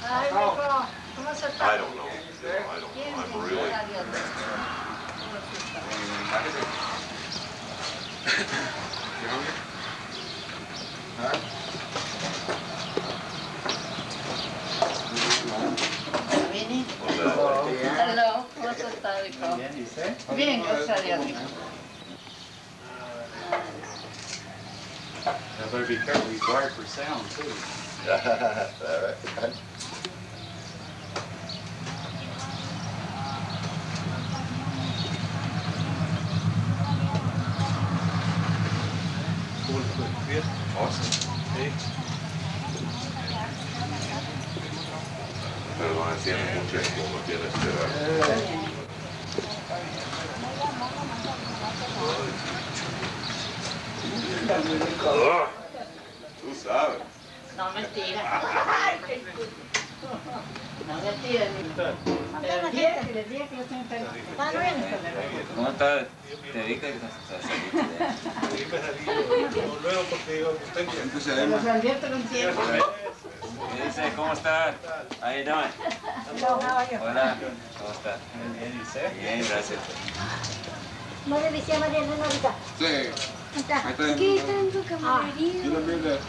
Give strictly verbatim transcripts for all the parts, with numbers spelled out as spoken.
Ay, mijo, ¿cómo se está? I don't know. You know, I don't know. I'm really. You hungry? Huh? Vini. Well, Hello, ¿cómo se está, hijo? Bien, ¿y usted? Bien, gracias a Dios, hijo. You better be careful, he's wired for sound too. All right. awesome. Perdón, tiene mucha como tienes que dar. Oh, tú sabes. No, mentira. No, mentira. El día que les dije que yo estoy enfermo. ¿Cómo estás? Te vi que Luego porque digo, usted quiere. Los advierto con tiempo. ¿Qué dice? ¿Cómo estás? Ahí no. Hola, ¿cómo estás? Bien, ¿y usted? Bien, gracias. ¿No le decía a María Elena ahorita? Sí. Ahí está. ¿Qué está en tu camarería? Yo lo miro.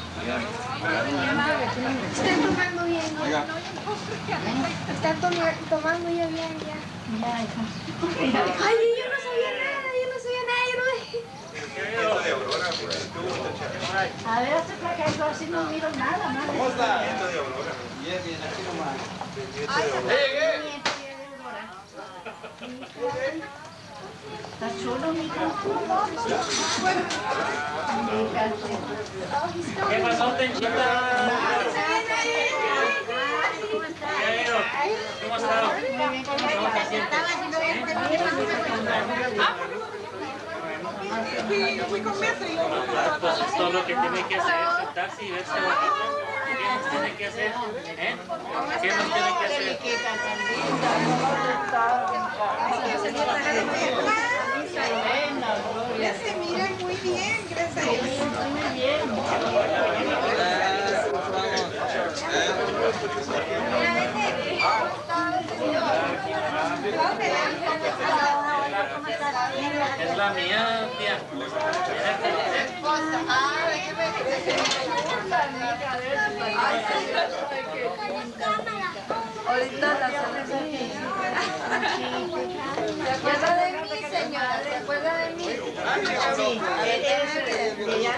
Están tomando bien, ¿no? Oiga. Están toma- tomando ya bien, ya. Ya, hija. Ay, yo no sabía nada, yo no sabía nada, yo no... de Aurora, pues, tú gusta A ver, este placaito, así no miro nada, madre. ¿Cómo está? Nieto de Aurora. Bien, bien, aquí nomás. Nieto de Aurora. Está chulo, mijo. ¿Qué pasó, Tenchita? ¿Cómo está? Pues es todo lo que tiene que hacer, sentarse y verse bonita. ¿Qué nos tiene que hacer? ¿Eh? ¿Qué nos tiene que hacer? Ya se miran muy bien, gracias a Dios. Muy bien. Es la mía, tía. Ahorita la ¿Se acuerda de mí, señora? ¿Se acuerda de mí? Sí, ella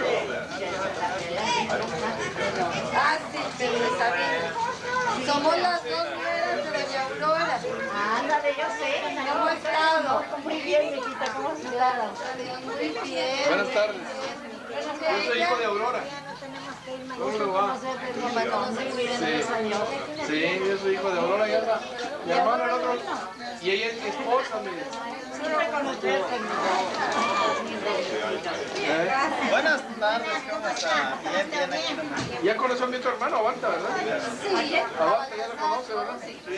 Ah, sí, sí, está bien. Somos las dos nueras de Doña Aurora. ándale, yo sé. ¿Cómo ha estado? Muy bien, mijita, ¿cómo has estado? Muy bien. Buenas tardes. Yo soy hijo de Aurora. ¿Cómo le va? Para conocer bien los años. Sí, yo soy hijo de Aurora y anda. Mi hermano el otro. Y ella es mi esposa, mire. Siempre con ustedes. ¿Eh? Buenas tardes, ¿cómo está? Bien, bien, aquí nomás. Ya conoció a mi otro hermano, Aguanta, ¿verdad? Sí. Aguanta, ya lo conoce, ¿verdad?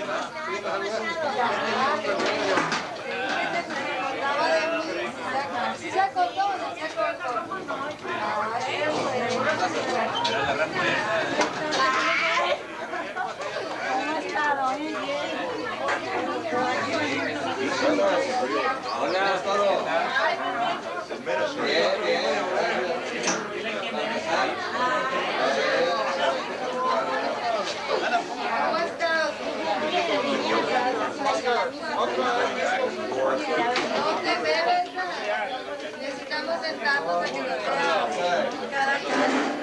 Acaba de mí. ¿Se acordó o no se acordó? Ay, ¿Cómo has estado? Muy bien. Hola, bien, bien. ¿cómo estás? No te bebes, necesitamos sentarnos a que nos veamos cara a cara.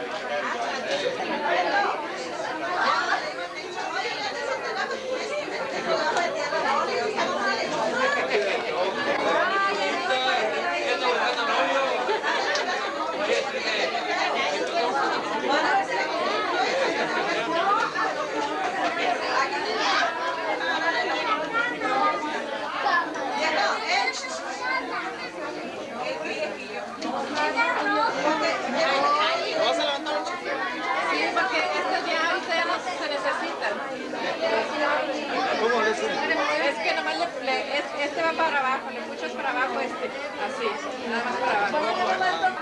Sí, porque estos ya ahorita ya no se necesitan. ¿Cómo le hace? Es que nomás le, le- es- este va para abajo, le puchas para abajo este, así, nada más para abajo.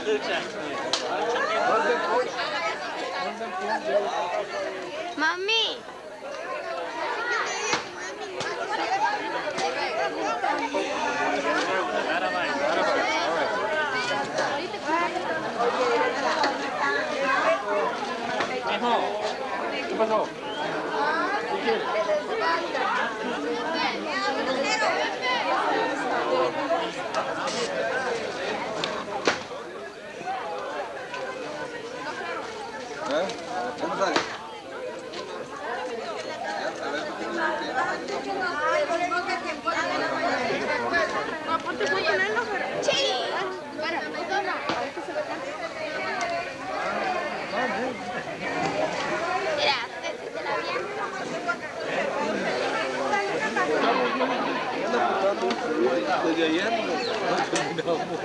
lucha. Mami. ¿Qué pasó? ¿Qué quieres? ¿Eh? ¿Cómo sale? Desde ayer no terminamos.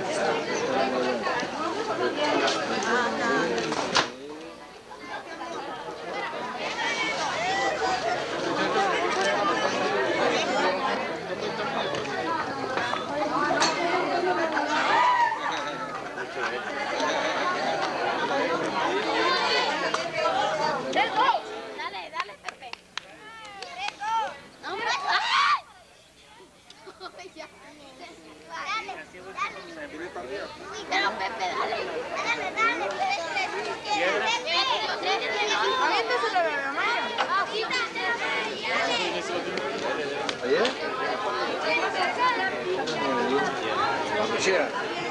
Dale, dale, Pepe. Hombre, ¡ay! Ya. Dale, dale. Pero Pepe, dale. Dale, dale, Pepe. Aviénteselo, bebé, mamá. ¿Ayer? La cochera.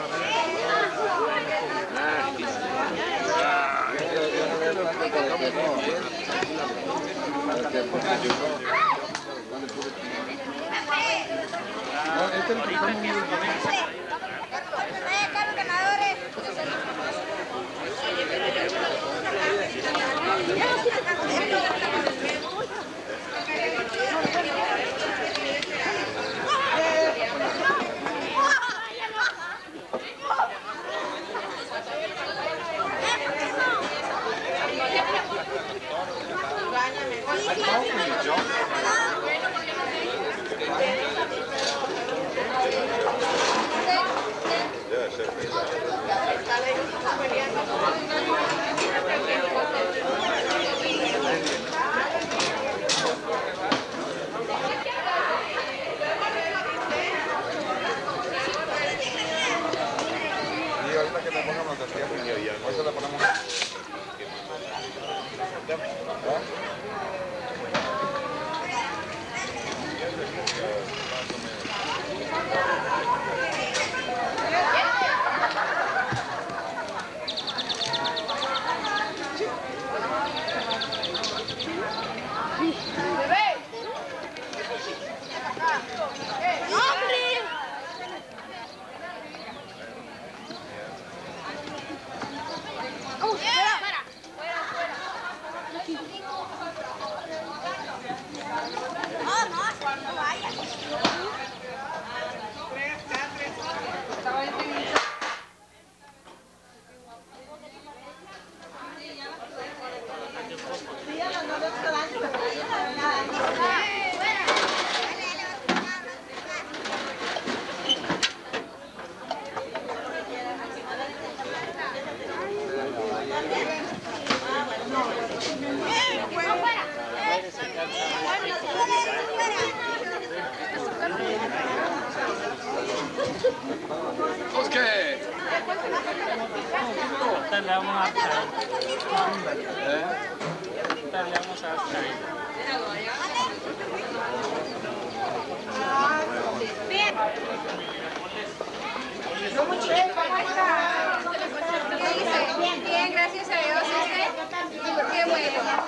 Y ahorita que le pongamos de tierra, por eso le ponemos. Pues qué. Ahorita le vamos a traer. ¿Eh? Ahorita le vamos a traer. Bien. ¿Qué dice? Bien, bien, gracias a Dios. ¿Este? Qué bueno.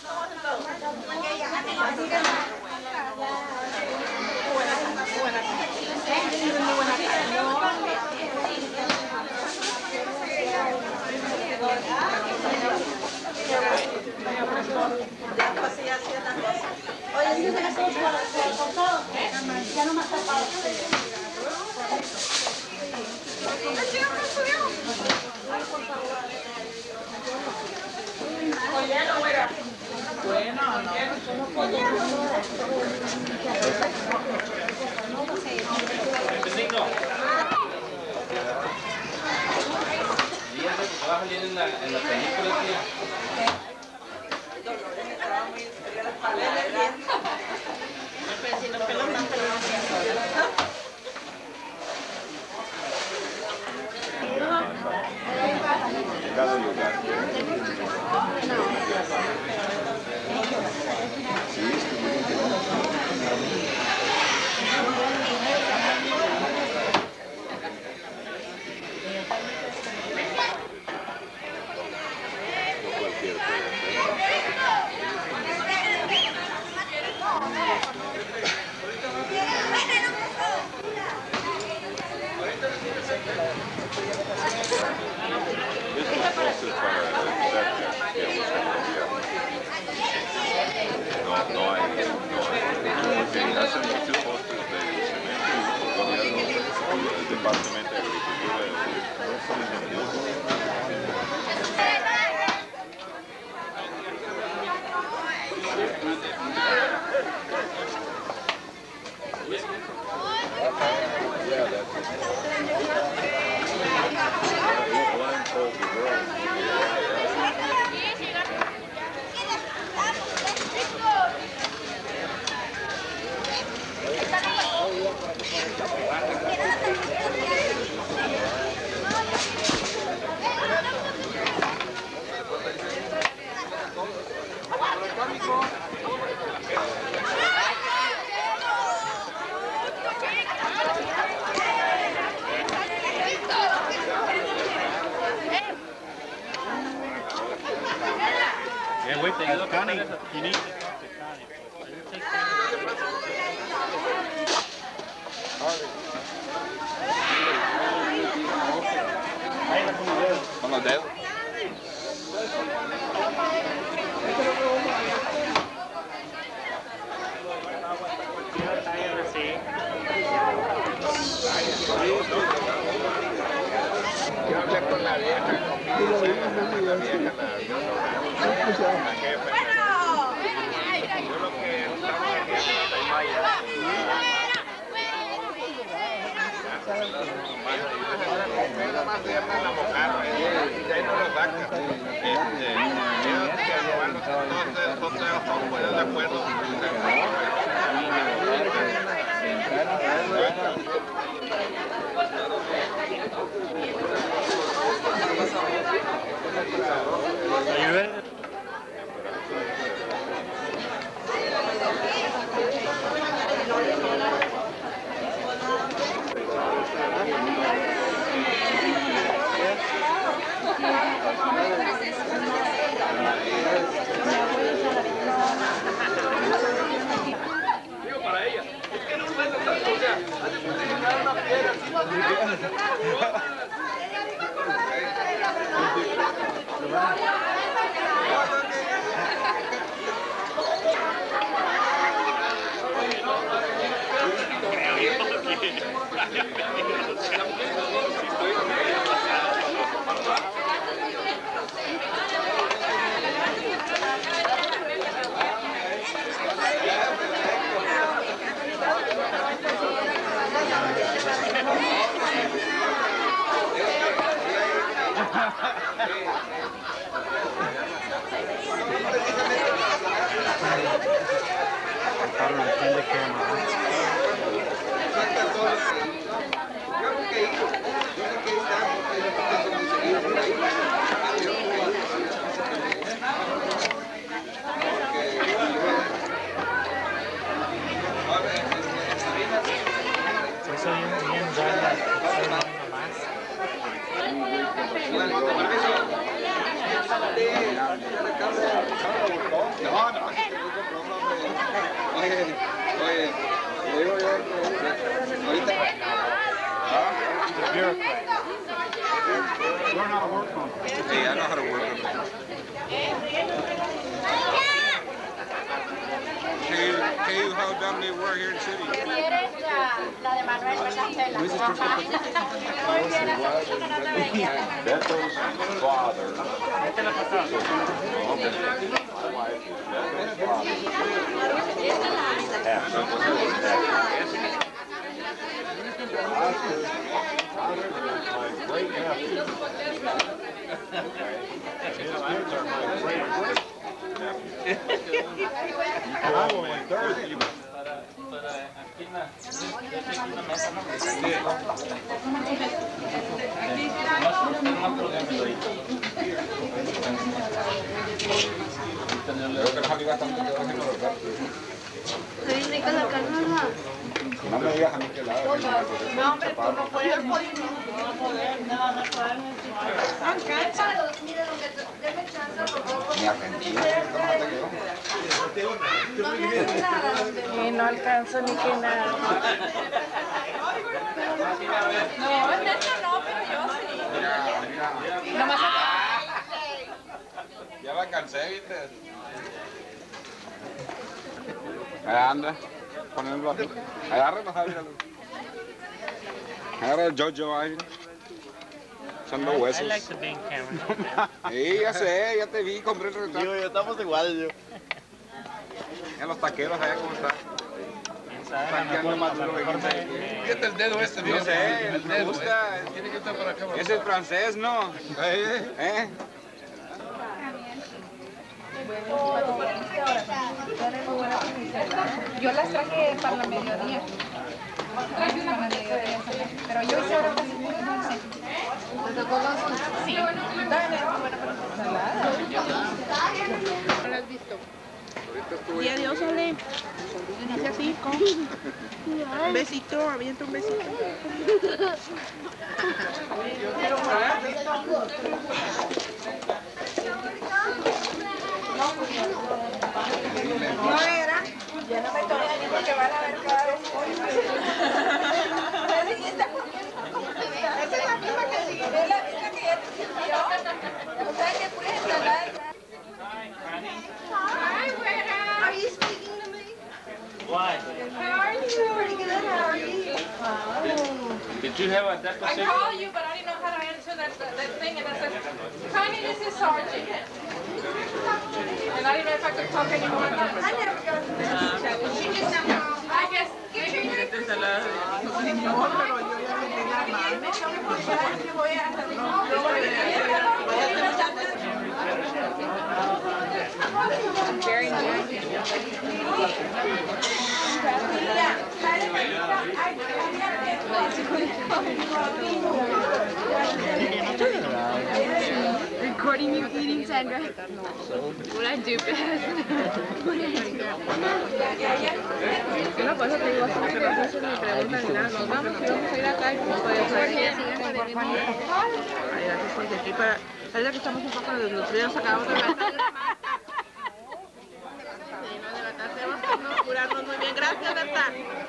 Oye, si me haces por todo, ya no me está para. Bueno, no. en la, en la película, tía. Si los pelos más pelos. Cada lugar. No, no hay, no hay, porque hacen muchos postes de cemento y por gobierno, el Departamento de Agricultura yeah, that's it. Blindfold the girl. Yeah, wait, they look Connie. You need to talk to Connie. You take Con los dedos. Yo hablé con la vieja, con mi vieja, la vieja, la, la jefa. Yo lo que estaba haciendo en Maya. Era más de la mojarra, y ahí no lo sacan. Este, ellos que roban los dos de ojo, pues de acuerdo. Are you ready? Digo para ella, es que no puedes estar, o sea, hace que utilizar una piedra Yeah, I know how to work with them. Can you, can you how down they were here in the city? La de Manuel, ¿verdad? Beto's father. My great nephew. Aquí en la, aquí en la mesa, ¿no? Ay, rica la carnada. No me digas a mí que la hago. No, hombre, tú no puedes. No poder, no vas a poder. Ni Argentina. Y no alcanzo ni que nada. No, en esta no, pero yo sí. Nomás Ya la cansé, ¿viste? Allá anda, ponerlo así. Agárralo, Javier. Agarra el Jojo ahí. Son los I huesos. like to be in camera. Sí, ya sé, ya te vi, compré el retrato. Yo, yo estamos iguales, yo. Ya los taqueros allá, ¿cómo está? Taqueando más duro que quién sabe qué. Fíjate el dedo este, No sé, el me dedo. gusta. Tiene que estar para acá. Es el francés, ¿no? ¿Eh? Yo las traje para la mediodía. Traje una para la mediodía, pero yo hice ahora casi puro dulce. ¿Te tocó los? Sí. Dale, bueno, para ensalada. ¿No lo has visto? Y adiós, Ole. Dice así, con un besito, avienta un besito. No era. Ya no me tomen ni porque van a ver cada vez. ¿Y esta por qué? Esa es la misma que sí. Es la misma que ya te sirvió. O sea que puedes instalar. Hi, Greta. Are you speaking to me? Why? How are you? Pretty good. How are you? Did you have a I deposition? called you, but I didn't know how to answer that, that thing, and I said, Connie, this is Sergeant. And I didn't know if I could talk anymore. I never got to She just, I guess, maybe you did a lot. Very Recording you eating, Sandra. What I do best. Una cosa te digo, así que a veces me preguntan, nada, nos vamos y vamos a ir acá y no podemos salir. Ay, gracias por decir, para saber que estamos un poco desnutridos, acabamos de levantar la mata. Sí, no, de verdad, tenemos que curarnos muy bien. Gracias, Berta.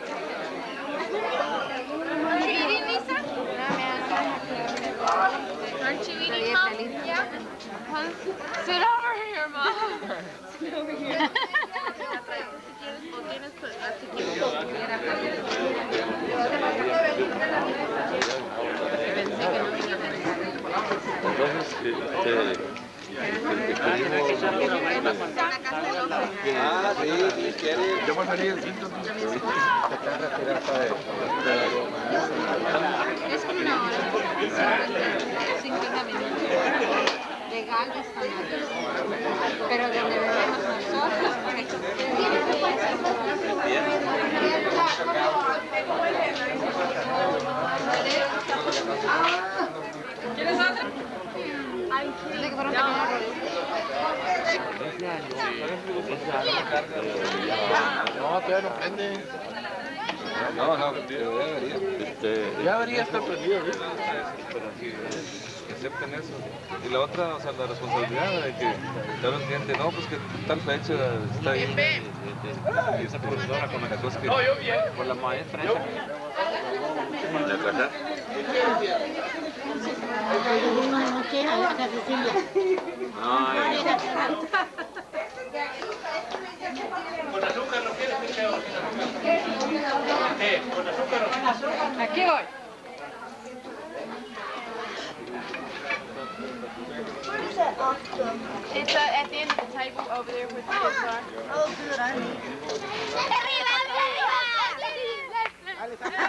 Are you eating, Lisa? Aren't you eating, Mom? Yeah. Huh? Sit over here, Mom. Sit over here. Ah, sí, sí, quiere. Yo voy a salir el cinto. Es como una hora. cincuenta minutos. Legal de Sanadero. Pero donde bebemos nosotros, ¿Quieres otra? Dile que fueron caminados. No, todavía no prende. No, no, debería. Este, Ya debería estar prendido, ¿sí? pero sí, que acepten eso. Y la otra, o sea, la responsabilidad de que te habla un cliente, no, pues que tal fecha está ahí. Y, y, y esa profesora con la cosa que... No, yo bien. Con la maestra esa. ¿De acá? Ay, ¿Con azúcar lo quieres, mi feo? Eh, ¿con azúcar o sin azúcar? Aquí voy. It's uh, at the end of the table over there with the kids are. Oh, good. I need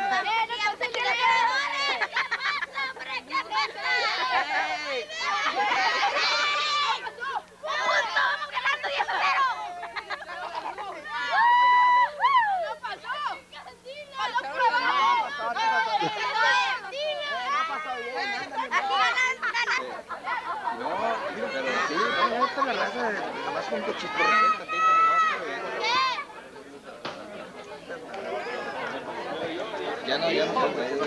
¡Arriba, arriba! me gusta la raza de nomás con cuchito. Ya no, ya no se puede.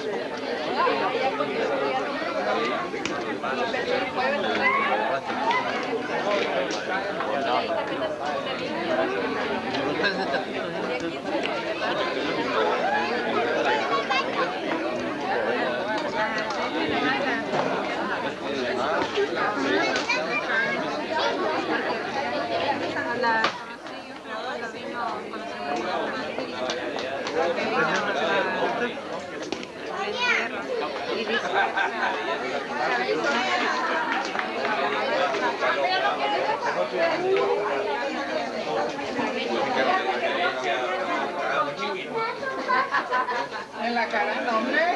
En la cara, no, hombre.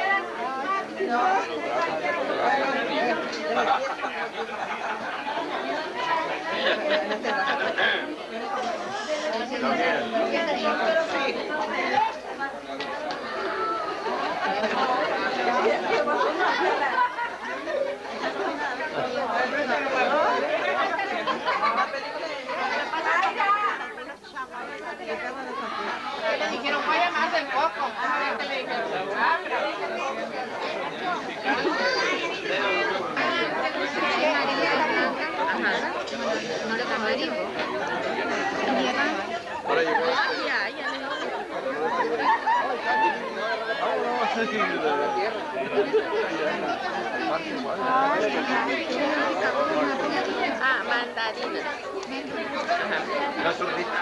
Le dijeron, vaya más del coco. Le dijeron, no le cambiaría. Ahora llegó Ya, ya Ah, mandarina. la zurdita.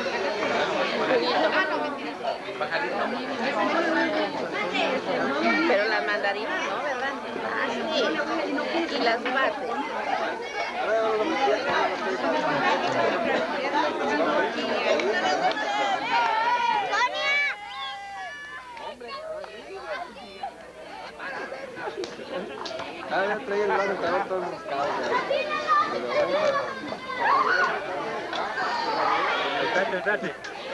pero las mandarinas no, ¿verdad? Ah, sí. Y las bates. Ah, ya trae el lado que va todos los caballos. Espérate, espérate.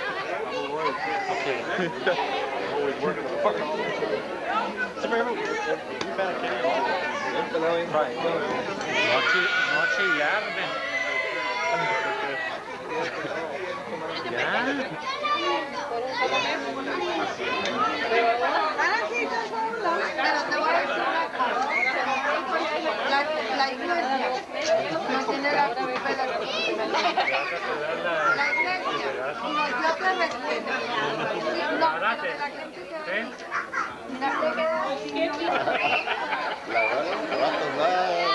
Noche, noche y arde. Ya. Pero te voy a decir una cosa. La, la iglesia no tiene la culpa de la cultura. La iglesia y nosotros respeto. No, pero de la gente que... La gente que... La va a tomar.